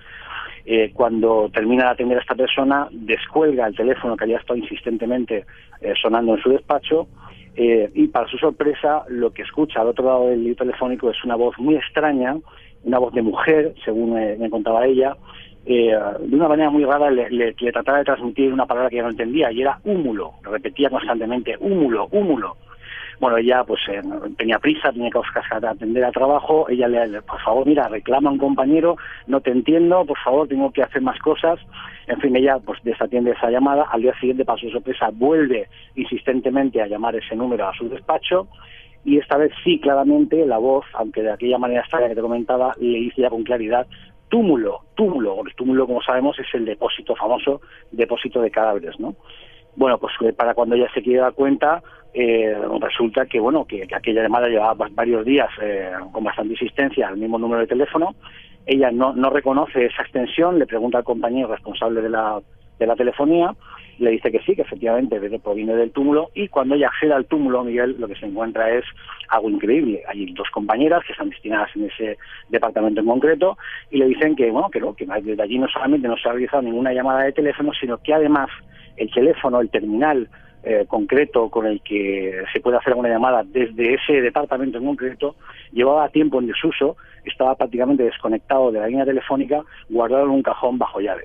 Cuando termina de atender a esta persona, descuelga el teléfono que había estado insistentemente sonando en su despacho, y para su sorpresa lo que escucha al otro lado del hilo telefónico es una voz muy extraña, una voz de mujer, según me contaba ella. De una manera muy rara le trataba de transmitir una palabra que ella no entendía, y era húmulo. Repetía constantemente húmulo, húmulo. Bueno, ella pues tenía prisa, tenía que atender al trabajo. Ella por favor, mira, reclama a un compañero, no te entiendo, por favor, tengo que hacer más cosas. En fin, ella pues desatiende esa llamada. Al día siguiente, para su sorpresa, vuelve insistentemente a llamar ese número a su despacho, y esta vez sí, claramente, la voz, aunque de aquella manera extraña que te comentaba, le dice ya con claridad túmulo. El túmulo, como sabemos, es el famoso depósito de cadáveres, ¿no? Bueno, pues para cuando ella se quiere dar cuenta, resulta que aquella llamada llevaba varios días con bastante insistencia al mismo número de teléfono. Ella no reconoce esa extensión, le pregunta al compañero responsable de la telefonía, le dice que sí, que efectivamente proviene del túmulo, y cuando ella accede al túmulo, Miguel, lo que se encuentra es algo increíble. Hay 2 compañeras que están destinadas en ese departamento en concreto, y le dicen que desde allí no solamente no se ha realizado ninguna llamada de teléfono, sino que además el teléfono, el terminal concreto con el que se puede hacer alguna llamada desde ese departamento en concreto, llevaba tiempo en desuso, estaba prácticamente desconectado de la línea telefónica, guardado en un cajón bajo llave.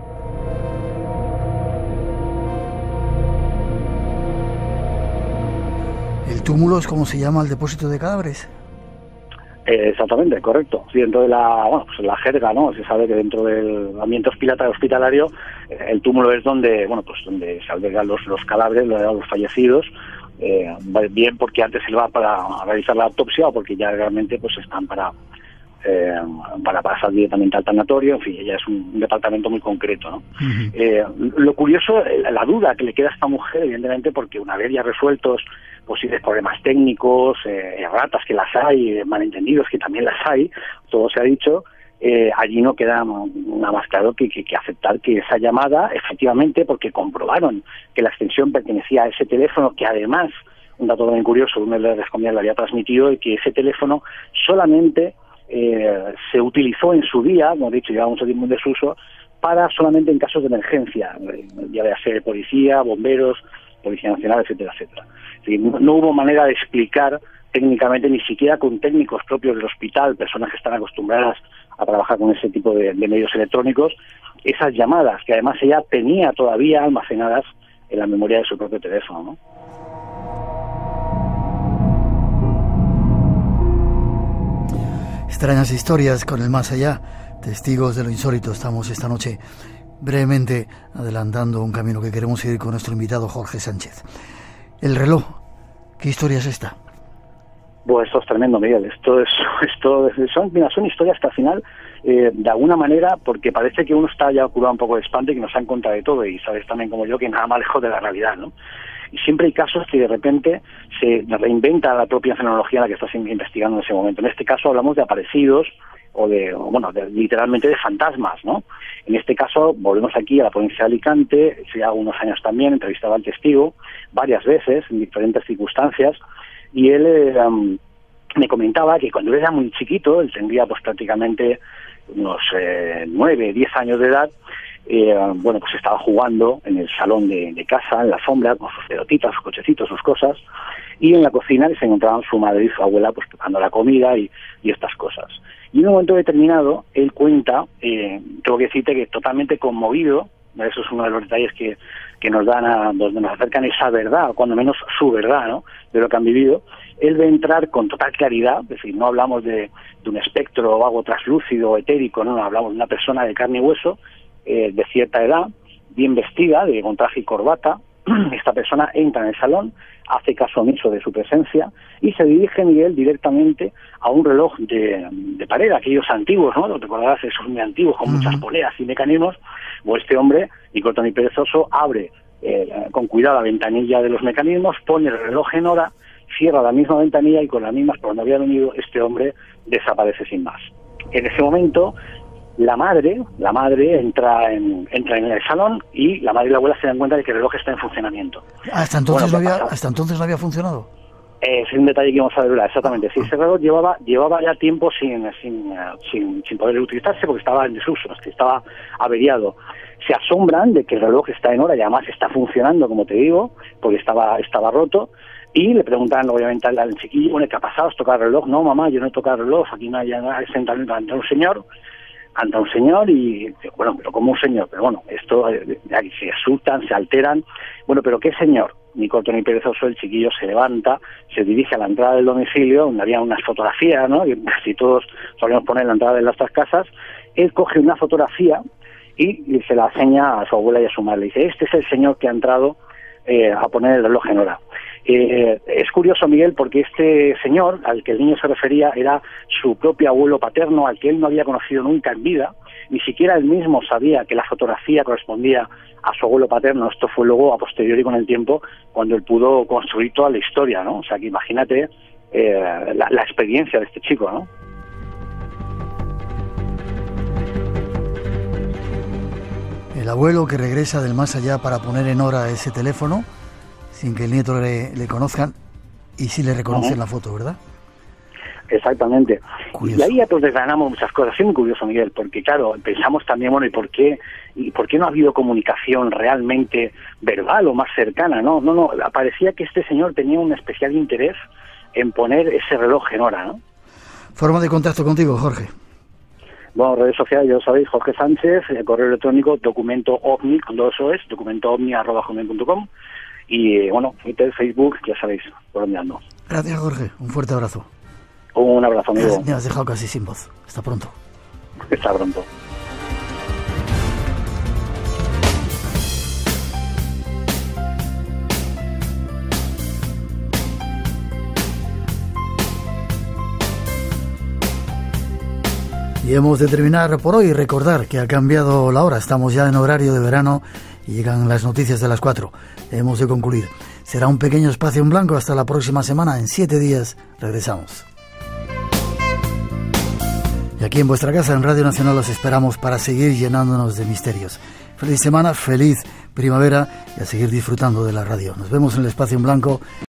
¿El túmulo es como se llama el depósito de cadáveres? Exactamente, correcto. Sí, dentro de la jerga, ¿no? Se sabe que dentro del ambiente hospitalario el túmulo es donde se albergan los cadáveres, los fallecidos, bien porque antes se va para realizar la autopsia, o porque ya realmente pues están para pasar directamente al tanatorio. En fin, ya es un departamento muy concreto, ¿no? Uh-huh. Lo curioso, la duda que le queda a esta mujer, evidentemente, porque una vez ya resueltos posibles problemas técnicos, erratas que las hay, malentendidos que también las hay, todo se ha dicho, allí no queda nada más claro que aceptar que esa llamada, efectivamente, porque comprobaron que la extensión pertenecía a ese teléfono, que además, un dato también curioso, uno de los le había transmitido, y que ese teléfono solamente se utilizó en su día, como he dicho, lleva mucho tiempo en desuso, para solamente en casos de emergencia, ya sea policía, bomberos, Policía Nacional, etcétera, etcétera. Es decir, no hubo manera de explicar técnicamente, ni siquiera con técnicos propios del hospital, personas que están acostumbradas a trabajar con ese tipo de medios electrónicos, esas llamadas, que además ella tenía todavía almacenadas en la memoria de su propio teléfono, ¿no? Extrañas historias con el más allá, testigos de lo insólito. Estamos esta noche brevemente adelantando un camino que queremos seguir con nuestro invitado Jorge Sánchez. El reloj, ¿qué historia es esta? Pues esto es tremendo, Miguel. Son historias que al final, de alguna manera, porque parece que uno está ya curado un poco de espanto y que nos han contado de todo, y sabes también como yo que nada más lejos de la realidad, ¿no? Y siempre hay casos que de repente se reinventa la propia fenomenología en la que estás investigando en ese momento. En este caso hablamos de aparecidos, literalmente de fantasmas, ¿no? En este caso, volvemos aquí a la provincia de Alicante, hace ya unos años también, entrevistaba al testigo varias veces, en diferentes circunstancias, y él me comentaba que cuando era muy chiquito, él tendría pues prácticamente unos 9, 10 años de edad, pues estaba jugando en el salón de casa, en la alfombra, con sus pelotitas, sus cochecitos, sus cosas, y en la cocina se encontraban su madre y su abuela pues preparando la comida y estas cosas. Y en un momento determinado, él cuenta, tengo que decirte que totalmente conmovido, eso es uno de los detalles que nos dan donde nos acercan esa verdad, o cuando menos su verdad, ¿no?, de lo que han vivido. Él ve entrar con total claridad, es decir, no hablamos de un espectro o algo traslúcido o etérico, no, hablamos de una persona de carne y hueso, de cierta edad, bien vestida, con traje y corbata. Esta persona entra en el salón, hace caso omiso de su presencia y se dirige, Miguel, directamente a un reloj de pared, aquellos antiguos, ¿no? Te recordarás, esos muy antiguos, con muchas poleas y mecanismos. O este hombre, ni corto ni perezoso, abre con cuidado la ventanilla de los mecanismos, pone el reloj en hora, cierra la misma ventanilla y con las mismas por donde había venido, este hombre desaparece sin más. En ese momento, la madre entra en el salón y la madre y la abuela se dan cuenta de que el reloj está en funcionamiento. ¿Hasta entonces no había funcionado? Es un detalle que vamos a ver, exactamente. Sí, ese reloj llevaba ya tiempo sin poder utilizarse porque estaba en desuso, que estaba averiado. Se asombran de que el reloj está en hora y además está funcionando, como te digo, porque estaba roto. Y le preguntan, obviamente, al chiquillo, bueno, ¿qué ha pasado? ¿Has tocado el reloj? No, mamá, yo no he tocado el reloj. Aquí no hay nada, es ante un señor y, bueno, pero como un señor, pero bueno, esto, se asustan, se alteran. Bueno, pero ¿qué señor? Ni corto ni perezoso, el chiquillo se levanta, se dirige a la entrada del domicilio, donde había unas fotografías, ¿no?, que casi todos solíamos poner en la entrada de nuestras casas. Él coge una fotografía y se la enseña a su abuela y a su madre. Le dice, este es el señor que ha entrado a poner el reloj en hora. Es curioso, Miguel, porque este señor al que el niño se refería era su propio abuelo paterno, al que él no había conocido nunca en vida. Ni siquiera él mismo sabía que la fotografía correspondía a su abuelo paterno. Esto fue luego, a posteriori, con el tiempo, cuando él pudo construir toda la historia, ¿no? O sea, que imagínate la experiencia de este chico, ¿no? El abuelo que regresa del más allá para poner en hora ese teléfono sin que el nieto le conozcan y sí le reconocen la foto, ¿verdad? Exactamente. Curioso. Y ahí ya pues desgranamos muchas cosas. Es muy curioso, Miguel, porque claro, pensamos también, bueno, ¿y por qué no ha habido comunicación realmente verbal o más cercana? No, parecía que este señor tenía un especial interés en poner ese reloj en hora, ¿no? Forma de contacto contigo, Jorge. Bueno, redes sociales, ya lo sabéis, Jorge Sánchez, correo electrónico, documento ovni, con 2 O's, documentoovni@gmail.com. Y bueno, Twitter, Facebook, ya sabéis por dónde ando. Gracias, Jorge. Un fuerte abrazo. Un abrazo, amigo. Me has dejado casi sin voz. Hasta pronto. Hasta pronto. Y hemos de terminar por hoy. Recordar que ha cambiado la hora. Estamos ya en horario de verano y llegan las noticias de las 4. Hemos de concluir. Será un pequeño espacio en blanco hasta la próxima semana. En 7 días regresamos. Y aquí en vuestra casa, en Radio Nacional, os esperamos para seguir llenándonos de misterios. Feliz semana, feliz primavera y a seguir disfrutando de la radio. Nos vemos en el espacio en blanco.